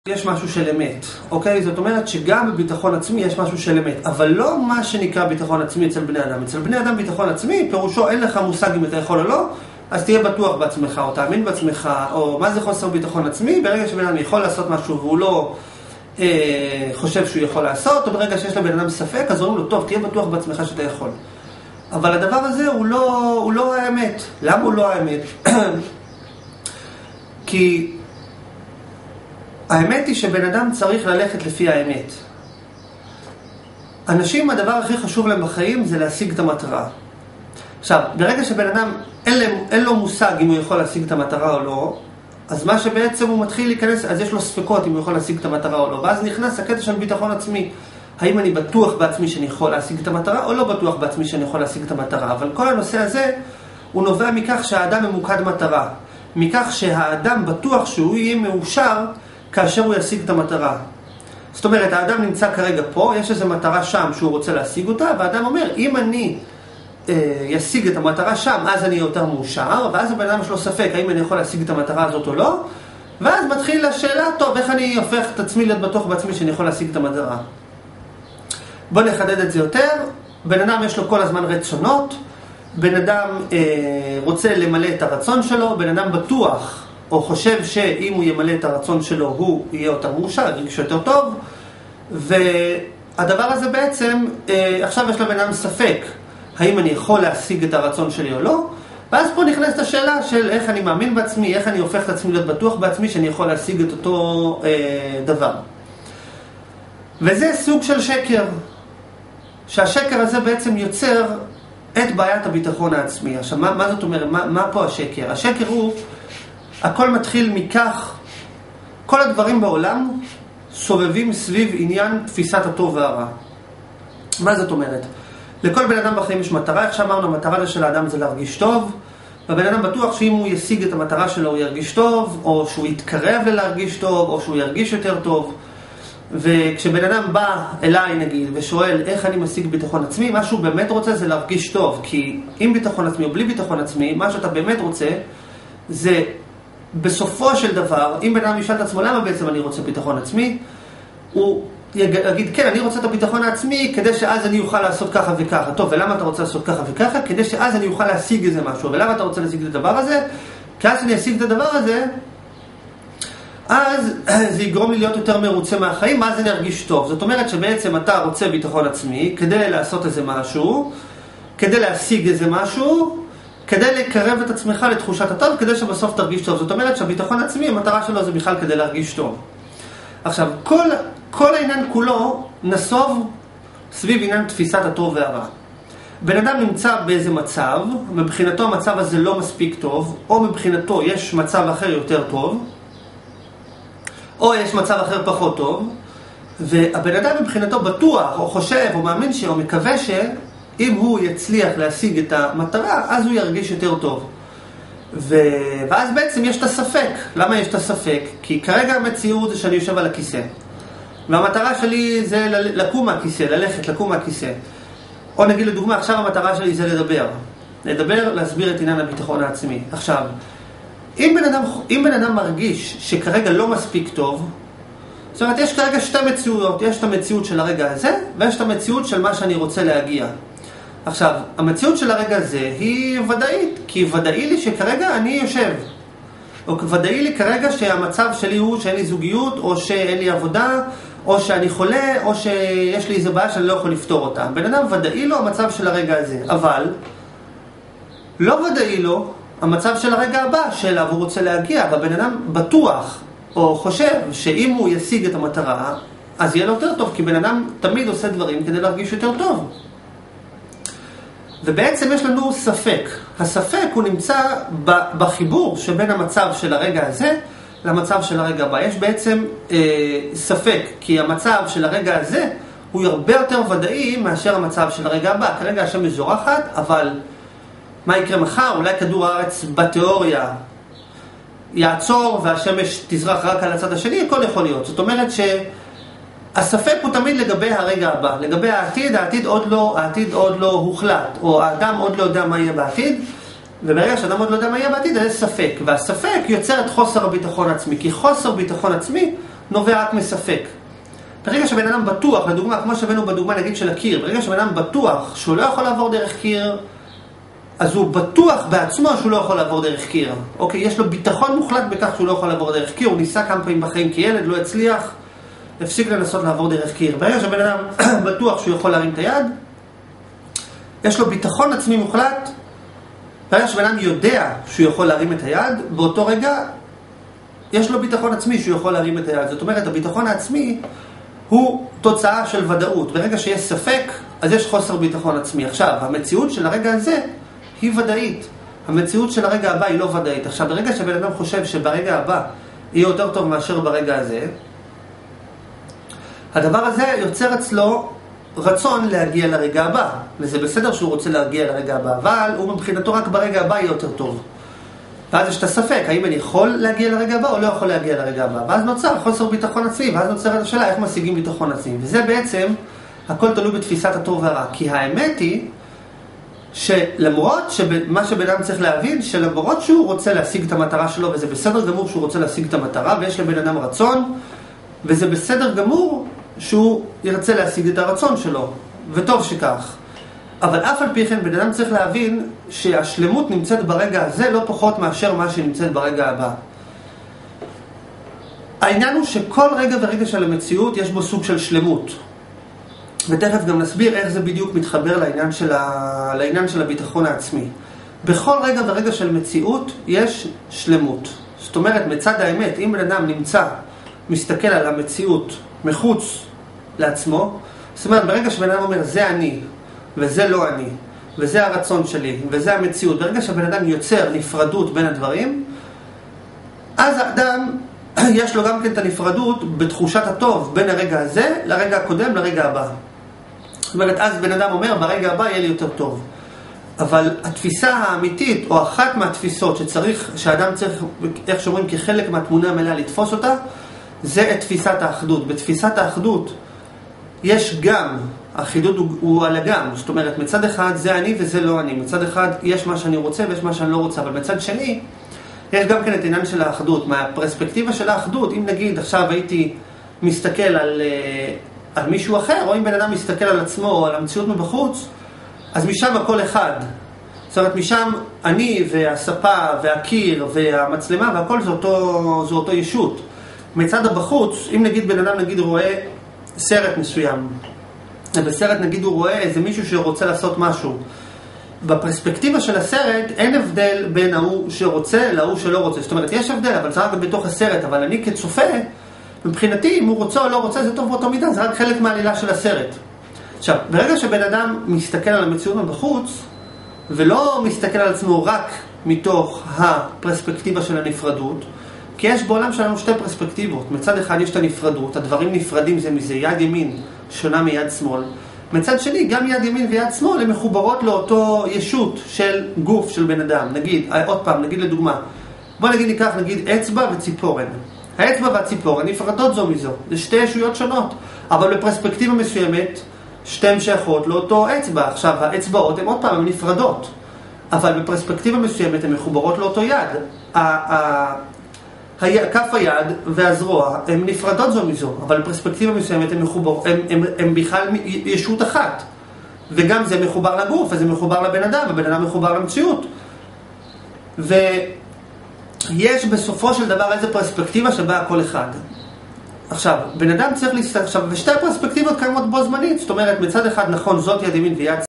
יש משהו של אמת, אוקיי? זאת אומרת שגם בביטחון עצמי יש משהו של אמת, אבל לא מה שנקרא ביטחון עצמי אצל בני אדם. אצל בני אדם ביטחון עצמי, פירושו אין לך מושג אם אתה יכול או לא, אז תהיה בטוח בעצמך, או תאמין בעצמך, או מה זה חוסר ביטחון עצמי? ברגע שבן אדם יכול לעשות משהו והוא לא חושב שהוא יכול לעשות, או ברגע שיש לבן אדם ספק, אז אומרים לו, טוב, תהיה בטוח בעצמך שאתה יכול. אבל הדבר הזה הוא לא האמת. למה הוא לא האמת? כי האמת היא שבן אדם צריך ללכת לפי האמת. אנשים, הדבר הכי חשוב להם בחיים זה להשיג את המטרה. עכשיו, ברגע שבן אדם אין לו מושג אם הוא יכול להשיג את המטרה או לא, אז מה שבעצם הוא מתחיל להיכנס, אז יש לו ספקות אם הוא יכול להשיג את המטרה או לא, ואז נכנס הקטע של ביטחון עצמי. האם אני בטוח בעצמי שאני יכול להשיג את המטרה, או לא בטוח בעצמי שאני יכול להשיג את המטרה. אבל כל הנושא הזה הוא נובע מכך שהאדם ממוקד מטרה. מכך שהאדם בטוח שהוא יהיה מאושר כאשר הוא ישיג את המטרה. זאת אומרת, האדם נמצא כרגע פה, יש איזו מטרה שם שהוא רוצה להשיג אותה, והאדם אומר, אם אני ישיג את המטרה שם, אז אני יותר מאושר, ואז הבן אדם יש לו ספק, האם אני יכול להשיג את המטרה הזאת או לא, ואז מתחיל השאלה, טוב, איך אני הופך את עצמי להיות בטוח בעצמי שאני יכול להשיג את המטרה? בוא נחדד את זה יותר. בן אדם יש לו כל הזמן רצונות, בן אדם רוצה למלא את הרצון שלו, בן אדם בטוח, או חושב שאם הוא ימלא את הרצון שלו, הוא יהיה יותר מאושר, ירגיש יותר טוב, והדבר הזה בעצם, עכשיו יש לבן אדם ספק, האם אני יכול להשיג את הרצון שלי או לא, ואז פה נכנסת השאלה של איך אני מאמין בעצמי, איך אני הופך את עצמי להיות בטוח בעצמי, שאני יכול להשיג את אותו דבר. וזה סוג של שקר, שהשקר הזה בעצם יוצר את בעיית הביטחון העצמי. עכשיו, מה זאת אומרת? מה פה השקר? השקר הוא, הכל מתחיל מכך, כל הדברים בעולם סובבים סביב עניין תפיסת הטוב והרע. מה זאת אומרת? לכל בן אדם בחיים יש מטרה, איך שאמרנו, המטרה של האדם זה להרגיש טוב, והבן אדם בטוח שאם הוא ישיג את המטרה שלו הוא ירגיש טוב, או שהוא יתקרב ללהרגיש טוב, או שהוא ירגיש יותר טוב. וכשבן אדם בא אליי נגיד ושואל איך אני משיג ביטחון עצמי, מה שהוא באמת רוצה זה להרגיש טוב, כי עם ביטחון עצמי או בלי ביטחון עצמי, מה שאתה באמת רוצה זה בסופו של דבר, אם בן אדם ישאל את עצמו למה בעצם אני רוצה ביטחון עצמי, הוא יגיד כן, אני רוצה את הביטחון העצמי כדי שאז אני אוכל לעשות ככה וככה. טוב, ולמה אתה רוצה לעשות ככה וככה? כדי שאז אני אוכל להשיג איזה משהו. ולמה אתה רוצה להשיג את הדבר הזה? כי אז אני אשיג את הדבר הזה, אז זה יגרום לי להיות יותר מרוצה מהחיים, אז אני ארגיש טוב. זאת אומרת שבעצם אתה רוצה ביטחון עצמי כדי לעשות איזה משהו, כדי להשיג איזה משהו, כדי לקרב את עצמך לתחושת הטוב, כדי שבסוף תרגיש טוב. זאת אומרת שהביטחון עצמי, המטרה שלו זה בכלל כדי להרגיש טוב. עכשיו, כל העניין כולו נסוב סביב עניין תפיסת הטוב והרע. בן אדם נמצא באיזה מצב, מבחינתו המצב הזה לא מספיק טוב, או מבחינתו יש מצב אחר יותר טוב, או יש מצב אחר פחות טוב, והבן אדם מבחינתו בטוח, או חושב, או מאמין או מקווה שאם הוא יצליח להשיג את המטרה, אז הוא ירגיש יותר טוב. ואז בעצם יש את הספק. למה יש את הספק? כי כרגע המציאות זה שאני יושב על הכיסא. והמטרה שלי זה לקום מהכיסא, ללכת, לקום מהכיסא. או נגיד לדוגמה, עכשיו המטרה שלי זה לדבר, להסביר את עניין הביטחון העצמי. עכשיו, אם בן אדם מרגיש שכרגע לא מספיק טוב, זאת אומרת, יש כרגע שתי מציאויות. יש את המציאות של הרגע הזה, ויש את המציאות של מה שאני רוצה להגיע. עכשיו, המציאות של הרגע הזה היא ודאית, כי ודאי לי שכרגע אני יושב. או ודאי לי כרגע שהמצב שלי הוא שאין לי זוגיות, או שאין לי עבודה, או שאני חולה, או שיש לי איזו בעיה שאני לא יכול לפתור אותה. בן אדם ודאי לו המצב של הרגע הזה, אבל לא ודאי לו המצב של הרגע הבא שאליו הוא רוצה להגיע. והבן אדם בטוח או חושב שאם הוא ישיג את המטרה, אז יהיה לו יותר טוב, כי בן אדם תמיד עושה דברים כדי להרגיש יותר טוב. ובעצם יש לנו ספק. הספק הוא נמצא בחיבור שבין המצב של הרגע הזה למצב של הרגע הבא. יש בעצם ספק, כי המצב של הרגע הזה הוא הרבה יותר ודאי מאשר המצב של הרגע הבא. כרגע השמש זורחת, אבל מה יקרה מחר? אולי כדור הארץ בתיאוריה יעצור והשמש תזרח רק על הצד השני, הכל יכול להיות. זאת אומרת שהספק הוא תמיד לגבי הרגע הבא. לגבי העתיד, העתיד עוד לא הוחלט, או האדם עוד לא יודע מה יהיה בעתיד, וברגע שאדם עוד לא יודע מה יהיה בעתיד, אז יש ספק. והספק יוצר את חוסר הביטחון העצמי, כי חוסר ביטחון עצמי נובע רק מספק. ברגע שבן אדם בטוח, לדוגמה, כמו שהבאנו בדוגמה נגיד של הקיר, ברגע שבן אדם בטוח שהוא לא יכול לעבור דרך קיר, אז הוא בטוח בעצמו שהוא לא יכול לעבור דרך קיר. אוקיי, יש לו ביטחון מוחלט בכך שהוא לא יכול לעבור דרך קיר, הוא ניסה כמה פעמים בחיים כילד, לא הצליח, הפסיק לנסות לעבור דרך קיר. ברגע שבן אדם בטוח שהוא יכול להרים את היד, יש לו ביטחון עצמי מוחלט, ברגע שבן אדם יודע שהוא יכול להרים את היד, באותו רגע יש לו ביטחון עצמי שהוא יכול להרים את היד. זאת אומרת, הביטחון העצמי הוא תוצאה של ודאות. ברגע שיש ספק, אז יש חוסר ביטחון עצמי. עכשיו, המציאות של הרגע הזה היא ודאית. המציאות של הרגע הבא היא לא ודאית. עכשיו, ברגע שבן אדם חושב שברגע הבא יהיה יותר טוב מאשר ברגע הזה, הדבר הזה יוצר אצלו רצון להגיע לרגע הבא. וזה בסדר שהוא רוצה להגיע לרגע הבא, אבל הוא מבחינתו רק ברגע הבא יהיה יותר טוב. ואז יש את הספק, האם אני יכול להגיע לרגע הבא או לא יכול להגיע לרגע הבא. ואז נוצר חוסר ביטחון עצמי, ואז נוצרת השאלה איך משיגים ביטחון עצמי. וזה בעצם, הכל תלוי בתפיסת הטוב והרע. כי האמת היא, שלמרות מה שבן אדם צריך להבין, שלמרות שהוא רוצה להשיג את המטרה שלו, וזה בסדר גמור שהוא רוצה להשיג את המטרה, ויש לבן אדם רצון, וזה בסדר גמור שהוא ירצה להשיג את הרצון שלו, וטוב שכך. אבל אף על פי כן, בן אדם צריך להבין שהשלמות נמצאת ברגע הזה לא פחות מאשר מה שנמצאת ברגע הבא. העניין הוא שכל רגע ורגע של המציאות יש בו סוג של שלמות. ותכף גם נסביר איך זה בדיוק מתחבר לעניין של הביטחון העצמי. בכל רגע ורגע של מציאות יש שלמות. זאת אומרת, מצד האמת, אם בן אדם מסתכל על המציאות מחוץ לעצמו, זאת אומרת, ברגע שבן אדם אומר, זה אני, וזה לא אני, וזה הרצון שלי, וזה המציאות, ברגע שבן אדם יוצר נפרדות בין הדברים, אז האדם יש לו גם כן את הנפרדות בתחושת הטוב בין הרגע הזה לרגע הקודם לרגע הבא. זאת אומרת, אז בן אדם אומר, ברגע הבא יהיה לי יותר טוב. אבל התפיסה האמיתית, או אחת מהתפיסות שהאדם צריך, איך שאומרים, כחלק מהתמונה המלאה לתפוס אותה, זה את תפיסת האחדות. בתפיסת האחדות יש גם, החידוד הוא על הגם, זאת אומרת, מצד אחד זה אני וזה לא אני, מצד אחד יש מה שאני רוצה ויש מה שאני לא רוצה, אבל מצד שני, יש גם כן את העניין של האחדות. מהפרספקטיבה של האחדות, אם נגיד עכשיו הייתי מסתכל על מישהו אחר, או אם בן אדם מסתכל על עצמו או על המציאות מבחוץ, אז משם הכל אחד. זאת אומרת, משם אני והספה והקיר והמצלמה והכל זה אותו ישות. מצד הבחוץ, אם נגיד בן אדם נגיד רואה סרט מסוים, ובסרט נגיד הוא רואה איזה מישהו שרוצה לעשות משהו, בפרספקטיבה של הסרט אין הבדל בין ההוא שרוצה להוא שלא רוצה. זאת אומרת, יש הבדל, אבל זה רק בתוך הסרט. אבל אני כצופה, מבחינתי, אם הוא רוצה או לא רוצה, זה טוב באותו מידה, זה רק חלק מהעלילה של הסרט. עכשיו, ברגע שבן אדם מסתכל על המציאות מבחוץ, ולא מסתכל על עצמו רק מתוך הפרספקטיבה של הנפרדות, כי יש בעולם שלנו שתי פרספקטיבות. מצד אחד יש את הנפרדות, הדברים נפרדים זה מזה, יד ימין שונה מיד שמאל. מצד שני, גם יד ימין ויד שמאל הן מחוברות לאותו ישות של גוף של בן אדם. נגיד, עוד פעם, נגיד לדוגמה, בוא נגיד ניקח נגיד אצבע וציפורן. האצבע והציפורן נפרדות זו מזו, זה שתי ישויות שונות, אבל בפרספקטיבה מסוימת, שתיהן שייכות לאותו אצבע. עכשיו, האצבעות הן עוד פעם, הן נפרדות, אבל בפרספקטיבה מסוימת הן מחוברות לאותו יד. כף היד והזרוע הן נפרדות זו מזו, אבל בפרספקטיבה מסוימת הן בכלל ישות אחת. וגם זה מחובר לגוף, וזה מחובר לבן אדם, ובן אדם מחובר למציאות. ויש בסופו של דבר איזו פרספקטיבה שבה הכל אחד. עכשיו, בן אדם צריך להסתכל, עכשיו, ושתי הפרספקטיבות קיימות בו זמנית, זאת אומרת, מצד אחד נכון, זאת יד ימין ויד